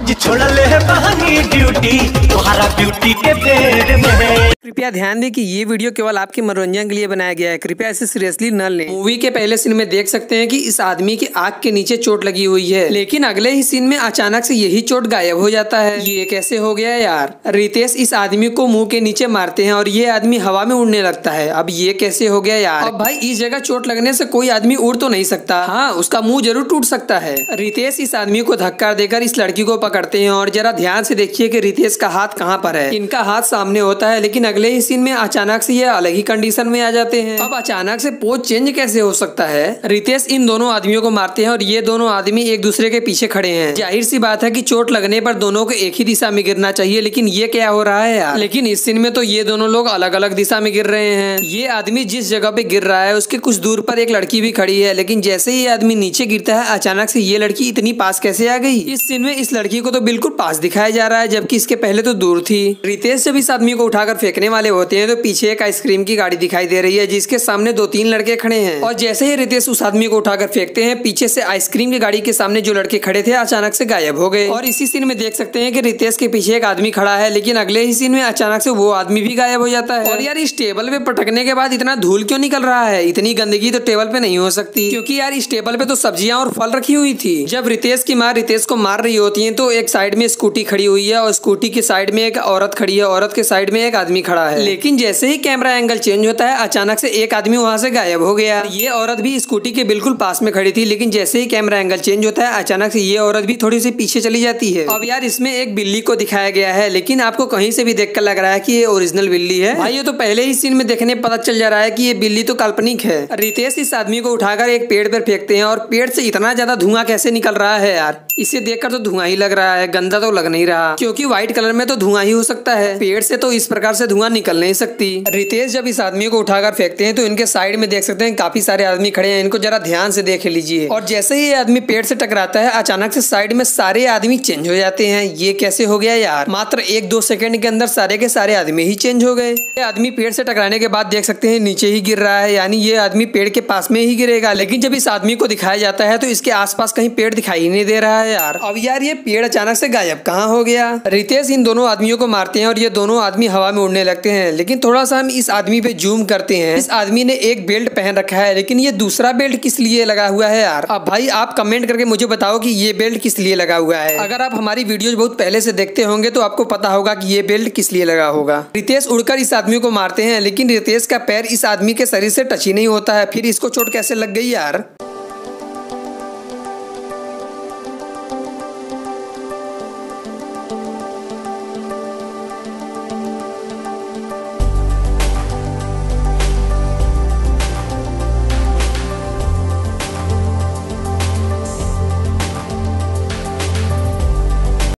कृपया ध्यान दें कि ये वीडियो केवल आपके मनोरंजन के लिए बनाया गया है। कृपया इसे सीरियसली न लें। मूवी के पहले सीन में देख सकते हैं कि इस आदमी की आंख के नीचे चोट लगी हुई है, लेकिन अगले ही सीन में अचानक से यही चोट गायब हो जाता है। ये कैसे हो गया यार? रितेश इस आदमी को मुंह के नीचे मारते हैं और ये आदमी हवा में उड़ने लगता है। अब ये कैसे हो गया यार? अब भाई इस जगह चोट लगने से कोई आदमी उड़ तो नहीं सकता। हाँ, उसका मुंह जरूर टूट सकता है। रितेश इस आदमी को धक्का देकर इस लड़की को पकड़ते हैं और जरा ध्यान से देखिए कि रितेश का हाथ कहाँ पर है। इनका हाथ सामने होता है, लेकिन अगले ही सीन में अचानक से ये अलग ही कंडीशन में आ जाते हैं। अब अचानक से पोज चेंज कैसे हो सकता है? रितेश इन दोनों आदमियों को मारते हैं और ये दोनों आदमी एक दूसरे के पीछे खड़े हैं। जाहिर सी बात है कि चोट लगने पर दोनों को एक ही दिशा में गिरना चाहिए, लेकिन ये क्या हो रहा है यार? लेकिन इस सीन में तो ये दोनों लोग अलग अलग दिशा में गिर रहे हैं। ये आदमी जिस जगह पे गिर रहा है उसके कुछ दूर पर एक लड़की भी खड़ी है, लेकिन जैसे ही ये आदमी नीचे गिरता है अचानक से ये लड़की इतनी पास कैसे आ गई? इस सीन में इस लड़की को तो बिल्कुल पास दिखाया जा रहा है, जबकि इसके पहले तो दूर थी। रितेश जब इस आदमी को उठाकर फेंकने वाले होते हैं तो पीछे एक आइसक्रीम की गाड़ी दिखाई दे रही है, जिसके सामने 2-3 लड़के खड़े हैं। और जैसे ही रितेश उस आदमी को उठाकर फेंकते हैं, पीछे से आइसक्रीम की गाड़ी के सामने जो लड़के खड़े थे अचानक से गायब हो गए। और इसी सीन में देख सकते हैं कि रितेश के पीछे एक आदमी खड़ा है, लेकिन अगले ही सीन में अचानक से वो आदमी भी गायब हो जाता है। और यार इस टेबल पे पटकने के बाद इतना धूल क्यों निकल रहा है? इतनी गंदगी तो टेबल पे नहीं हो सकती, क्योंकि यार इस टेबल पे तो सब्जियां और फल रखी हुई थी। जब रितेश की माँ रितेश को मार रही होती है तो एक साइड में स्कूटी खड़ी हुई है और स्कूटी की साइड में एक औरत खड़ी है, औरत के साइड में एक आदमी खड़ा है। लेकिन जैसे ही कैमरा एंगल चेंज होता है अचानक से एक आदमी वहां से गायब हो गया। ये औरत भी स्कूटी के बिल्कुल पास में खड़ी थी, लेकिन जैसे ही कैमरा एंगल चेंज होता है अचानक से ये औरत भी थोड़ी सी पीछे चली जाती है। अब यार इसमें एक बिल्ली को दिखाया गया है, लेकिन आपको कहीं से भी देखकर लग रहा है कि ये ओरिजिनल बिल्ली है। भाई ये तो पहले ही सीन में देखने पता चल जा रहा है कि ये बिल्ली तो काल्पनिक है। रितेश इस आदमी को उठाकर एक पेड़ पर फेंकते हैं और पेड़ से इतना ज्यादा धुआं कैसे निकल रहा है यार? इसे देखकर तो धुआं ही लग रहा है, गंदा तो लग नहीं रहा, क्योंकि व्हाइट कलर में तो धुआं ही हो सकता है। पेड़ से तो इस प्रकार से धुआं निकल नहीं सकती। रितेश जब इस आदमी को उठाकर फेंकते हैं तो इनके साइड में देख सकते हैं काफी सारे आदमी खड़े हैं। इनको जरा ध्यान से देख लीजिए। और जैसे ही ये आदमी पेड़ से टकराता है अचानक से साइड में सारे आदमी चेंज हो जाते हैं। ये कैसे हो गया यार? मात्र 1-2 सेकंड के अंदर सारे के सारे आदमी ही चेंज हो गए। ये आदमी पेड़ से टकराने के बाद देख सकते हैं नीचे ही गिर रहा है, यानी ये आदमी पेड़ के पास में ही गिरेगा। लेकिन जब इस आदमी को दिखाया जाता है तो इसके आसपास कहीं पेड़ दिखाई ही नहीं दे रहा है यार। अब यार ये पेड़ अचानक से गायब कहाँ हो गया? रितेश इन दोनों आदमियों को मारते हैं और ये दोनों आदमी हवा में उड़ने लगते हैं। लेकिन थोड़ा सा हम इस आदमी पे जूम करते हैं। इस आदमी ने एक बेल्ट पहन रखा है, लेकिन ये दूसरा बेल्ट किस लिए लगा हुआ है यार? अब भाई आप कमेंट करके मुझे बताओ कि ये बेल्ट किस लिए लगा हुआ है। अगर आप हमारी वीडियोज बहुत पहले से देखते होंगे तो आपको पता होगा कि ये बेल्ट किस लिए लगा होगा। रितेश उड़कर इस आदमी को मारते हैं, लेकिन रितेश का पैर इस आदमी के शरीर से टच ही नहीं होता है। फिर इसको चोट कैसे लग गई यार?